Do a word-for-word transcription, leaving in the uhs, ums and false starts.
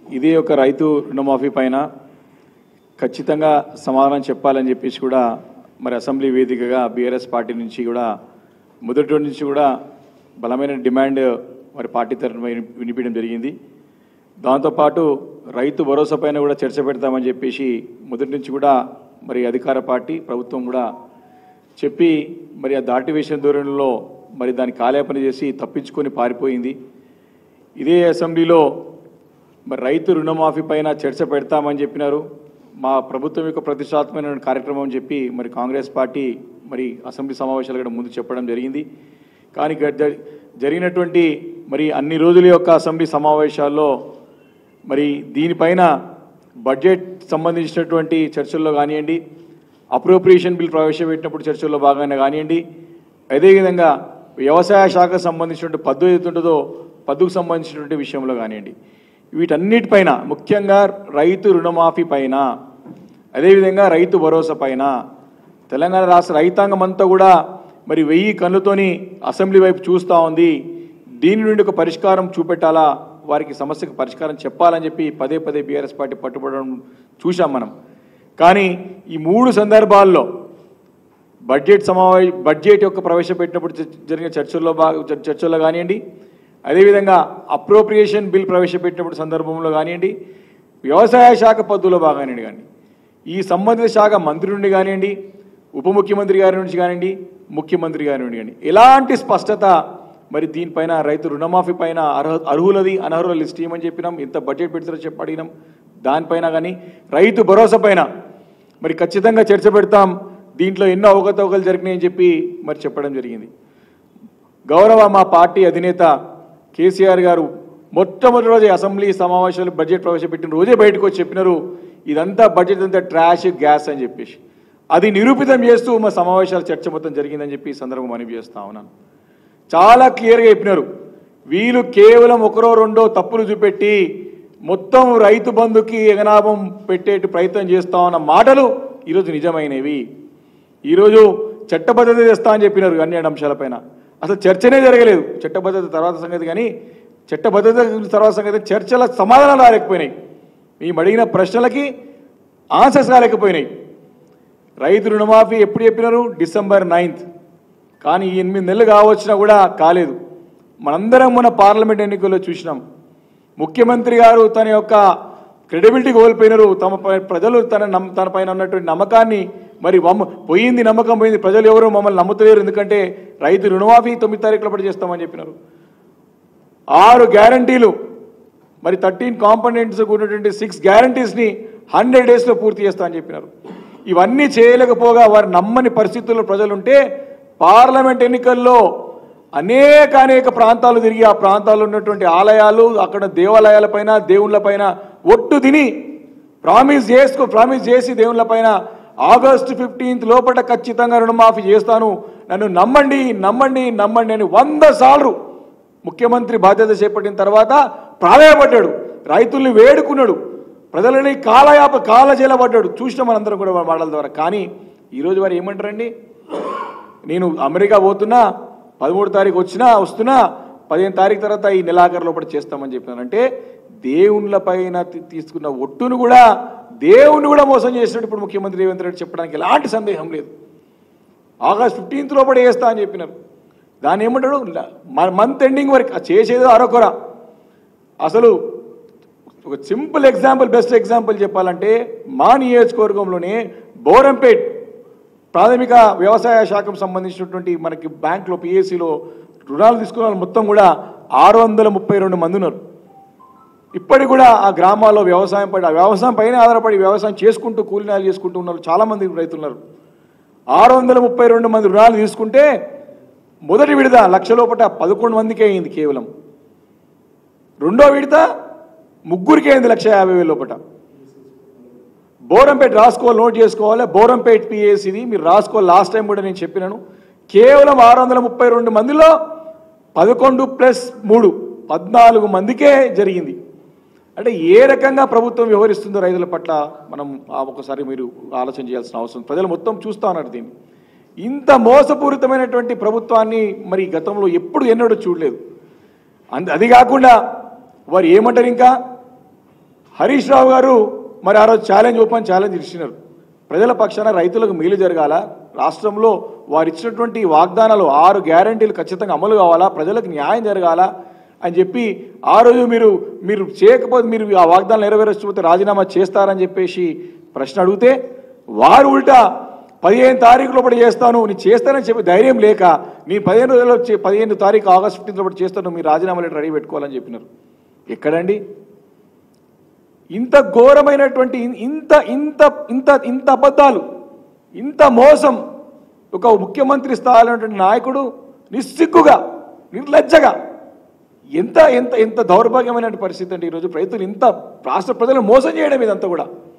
ఇదే ఒక రైతు రుణమాఫీ పైన ఖచ్చితంగా సమాధానం చెప్పాలని చెప్పేసి కూడా మరి అసెంబ్లీ వేదికగా బీఆర్ఎస్ పార్టీ నుంచి కూడా మొదటి నుంచి కూడా బలమైన డిమాండ్ మరి పార్టీ తరఫున వినిపించడం జరిగింది. దాంతోపాటు రైతు భరోసా పైన కూడా చర్చ పెడతామని చెప్పేసి మొదటి నుంచి కూడా మరి అధికార పార్టీ ప్రభుత్వం కూడా చెప్పి మరి ఆ దాటి వేసిన ధోరణిలో మరి దాన్ని కాలేపన చేసి తప్పించుకొని పారిపోయింది. ఇదే అసెంబ్లీలో మరి రైతు రుణమాఫీ పైన చర్చ పెడతామని చెప్పినారు. మా ప్రభుత్వం యొక్క ప్రతిష్టాత్మకమైన కార్యక్రమం అని చెప్పి మరి కాంగ్రెస్ పార్టీ మరి అసెంబ్లీ సమావేశాలు కూడా ముందు చెప్పడం జరిగింది. కానీ జరిగినటువంటి మరి అన్ని రోజుల యొక్క అసెంబ్లీ సమావేశాల్లో మరి దీనిపైన బడ్జెట్ సంబంధించినటువంటి చర్చల్లో కానివ్వండి, అప్రోప్రియేషన్ బిల్ ప్రవేశపెట్టినప్పుడు చర్చల్లో భాగంగా కానివ్వండి, అదేవిధంగా వ్యవసాయ శాఖకు సంబంధించినటువంటి పద్దు ఏదైతుంటుందో పద్దుకు సంబంధించినటువంటి విషయంలో కానివ్వండి, వీటన్నిటిపైన ముఖ్యంగా రైతు రుణమాఫీ పైన, అదేవిధంగా రైతు భరోసా పైన తెలంగాణ రాష్ట్ర రైతాంగం అంతా కూడా మరి వెయ్యి కన్నుతోని అసెంబ్లీ వైపు చూస్తూ ఉంది. దీని నుండి ఒక పరిష్కారం చూపెట్టాలా, వారికి సమస్యకు పరిష్కారం చెప్పాలని చెప్పి పదే పదే బీఆర్ఎస్ పార్టీ పట్టుబడడం చూసాం మనం. కానీ ఈ మూడు సందర్భాల్లో బడ్జెట్ సమావేశ బడ్జెట్ యొక్క ప్రవేశపెట్టినప్పుడు జరిగిన చర్చల్లో బాగా చర్చల్లో కానివ్వండి, అదేవిధంగా అప్రోప్రియేషన్ బిల్ ప్రవేశపెట్టినప్పుడు సందర్భంలో కానివ్వండి, వ్యవసాయ శాఖ పద్ధతిలో భాగానండి కానీ ఈ సంబంధిత శాఖ మంత్రి నుండి కానివ్వండి, ఉప ముఖ్యమంత్రి గారి నుంచి కానివ్వండి, ముఖ్యమంత్రి గారి నుండి కానీ ఎలాంటి స్పష్టత మరి దీనిపైన రైతు రుణమాఫీ పైన అర్హ అర్హులది అనర్హుల లిస్ట్ ఇవ్వమని చెప్పినాం. ఎంత బడ్జెట్ పెడతారో చెప్పి అడిగినాం. దానిపైన కానీ రైతు భరోసా పైన మరి ఖచ్చితంగా చర్చ పెడతాం, దీంట్లో ఎన్నో అవకతవకలు జరిగినాయని చెప్పి మరి చెప్పడం జరిగింది. గౌరవ మా పార్టీ అధినేత కేసీఆర్ గారు మొట్టమొదటి రోజే అసెంబ్లీ సమావేశాలు బడ్జెట్ ప్రవేశపెట్టిన రోజే బయటకు వచ్చి చెప్పినారు, ఇదంతా బడ్జెట్ అంతా ట్రాష్ గ్యాస్ అని చెప్పేసి. అది నిరూపితం చేస్తూ మా సమావేశాల చర్చ మొత్తం జరిగిందని చెప్పి ఈ సందర్భం మనవి చేస్తా ఉన్నాను. చాలా క్లియర్గా చెప్పినారు, వీళ్ళు కేవలం ఒకరో రెండో తప్పులు చూపెట్టి మొత్తం రైతు బంధుకి ఎగనాభం పెట్టేట్టు ప్రయత్నం చేస్తా ఉన్న మాటలు ఈరోజు నిజమైనవి. ఈరోజు చట్టబద్ధత చేస్తా అని చెప్పినారు అన్ని అంశాలపైన. అసలు చర్చనే జరగలేదు. చట్టబద్ధత తర్వాత సంగతి కానీ చట్టబద్ధత తర్వాత సంగతి చర్చల సమాధానాలు రాలేకపోయినాయి. మేము అడిగిన ప్రశ్నలకి ఆన్సర్స్ రాలేకపోయినాయి. రైతు రుణమాఫీ ఎప్పుడు చెప్పినారు? December ninth. కానీ ఎనిమిది నెలలు కావచ్చినా కూడా కాలేదు. మనందరం మన పార్లమెంట్ ఎన్నికల్లో చూసినాం. ముఖ్యమంత్రి గారు తన యొక్క క్రెడిబిలిటీ కోల్పోయినారు. తమ ప్రజలు తన తన పైన ఉన్నటువంటి నమ్మకాన్ని మరి వమ్మ పోయింది, నమ్మకం పోయింది. ప్రజలు ఎవరు మమ్మల్ని నమ్ముతలేరు, ఎందుకంటే రైతు రుణమాఫీ తొమ్మిది తారీఖుల పాటు చేస్తామని చెప్పినారు. ఆరు గ్యారంటీలు మరి థర్టీన్ కాంపోనెంట్స్ ఉన్నటువంటి సిక్స్ గ్యారంటీస్ని హండ్రెడ్ డేస్లో పూర్తి చేస్తామని చెప్పినారు. ఇవన్నీ చేయలేకపోగా వారు నమ్మని పరిస్థితుల్లో ప్రజలుంటే పార్లమెంట్ ఎన్నికల్లో అనేక అనేక ప్రాంతాలు తిరిగి ఆ ప్రాంతాల్లో ఉన్నటువంటి ఆలయాలు, అక్కడ దేవాలయాలపైన దేవుళ్ళపైన ఒట్టు తిని ప్రామిస్ చేసుకో ప్రామిస్ చేసి దేవుళ్ళపైన ఆగస్టు ఫిఫ్టీన్త్ లోపల ఖచ్చితంగా రుణమాఫీ చేస్తాను, నన్ను నమ్మండి నమ్మండి నమ్మండి అని వంద సార్లు ముఖ్యమంత్రి బాధ్యత చేపట్టిన తర్వాత ప్రాధాయపడ్డాడు, రైతుల్ని వేడుకున్నాడు, ప్రజలని కాలయాప కాలజేలబడ్డాడు. చూసిన మనందరం కూడా మాటల ద్వారా. కానీ ఈరోజు వారు ఏమంటారండి, నేను అమెరికా పోతున్నా, పదమూడు తారీఖు వచ్చినా వస్తున్నా, పదిహేను తారీఖు తర్వాత ఈ నెలాఖరు లోపల చేస్తామని చెప్పినారంటే దేవుళ్ళ పైన తీసుకున్న ఒట్టును కూడా దేవుణ్ణి కూడా మోసం చేసినట్టు ఇప్పుడు ముఖ్యమంత్రి రేవంత్ రెడ్డి చెప్పడానికి ఎలాంటి సందేహం లేదు. ఆగస్ట్ ఫిఫ్టీన్త్ లోపల చేస్తా అని చెప్పినారు. దాన్ని ఏమంటాడు, మంత్ ఎండింగ్ వరకు చేసేదో అరకొర. అసలు ఒక సింపుల్ ఎగ్జాంపుల్, బెస్ట్ ఎగ్జాంపుల్ చెప్పాలంటే మా నియోజకవర్గంలోనే బోరంపేట్ ప్రాథమిక వ్యవసాయ శాఖకు సంబంధించినటువంటి మనకి బ్యాంకులో పిఎస్సిలో రుణాలు తీసుకున్న వాళ్ళు మొత్తం కూడా ఆరు వందల ముప్పై రెండు మంది ఉన్నారు. ఇప్పటికి కూడా ఆ గ్రామాల్లో వ్యవసాయం పడి వ్యవసాయం పైన ఆధారపడి వ్యవసాయం చేసుకుంటూ కూలీనాలు చేసుకుంటూ ఉన్నారు చాలామంది రైతులు ఉన్నారు. ఆరు వందల ముప్పై రెండు మంది రుణాలు తీసుకుంటే మొదటి విడత లక్ష లోపల పదకొండు మందికి అయింది కేవలం. రెండో విడత ముగ్గురికి అయింది లక్ష యాభై వేల లోపల. బోరంపేట రాసుకోవాలి, నోట్ చేసుకోవాలి. బోరంపేట పిఎస్సిది మీరు రాసుకోవాలి. లాస్ట్ టైం కూడా నేను చెప్పినాను, కేవలం ఆరు వందల ముప్పై రెండు మందిలో పదకొండు ప్లస్ మూడు పద్నాలుగు మందికే జరిగింది. అంటే ఏ రకంగా ప్రభుత్వం వ్యవహరిస్తుందో రైతుల పట్ల మనం ఒకసారి మీరు ఆలోచన చేయాల్సిన అవసరం. ప్రజలు మొత్తం చూస్తూ ఉన్నారు దీన్ని. ఇంత మోసపూరితమైనటువంటి ప్రభుత్వాన్ని మరి గతంలో ఎప్పుడు ఎన్నడూ చూడలేదు. అది కాకుండా వారు ఏమంటారు, ఇంకా హరీష్ రావు గారు మరి ఆ రోజు ఛాలెంజ్ ఓపెన్ ఛాలెంజ్ ఇచ్చినారు. ప్రజల పక్షాన రైతులకు మేలు జరగాల, రాష్ట్రంలో వారు ఇచ్చినటువంటి వాగ్దానాలు ఆరు గ్యారంటీలు ఖచ్చితంగా అమలు కావాలా, ప్రజలకు న్యాయం జరగాల అని చెప్పి ఆ రోజు మీరు మీరు చేయకపోతే మీరు ఆ వాగ్దానాలు నెరవేర్చకపోతే రాజీనామా చేస్తారని చెప్పేసి ప్రశ్న అడిగితే వారు ఉల్టా పదిహేను తారీఖు లోపల చేస్తాను నీ చేస్తానని చెప్పి ధైర్యం లేక నీ పదిహేను రోజుల్లో పదిహేను తారీఖు ఆగస్ట్ ఫిఫ్టీన్త్ లోపల చేస్తాను మీ రాజీనామా లెటర్ రెడీ పెట్టుకోవాలని చెప్పినారు. ఎక్కడండి ఇంత ఘోరమైనటువంటి ఇంత ఇంత ఇంత ఇంత అబద్ధాలు, ఇంత మోసం ఒక ముఖ్యమంత్రి స్థాయిలో ఉన్నటువంటి నాయకుడు నిస్సిగ్గుగా నిర్లజ్జగా ఎంత ఎంత ఎంత దౌర్భాగ్యమైనటువంటి పరిస్థితి అంటే ఈరోజు రైతులు ఇంత రాష్ట్ర ప్రజలను మోసం చేయడం ఇదంతా కూడా.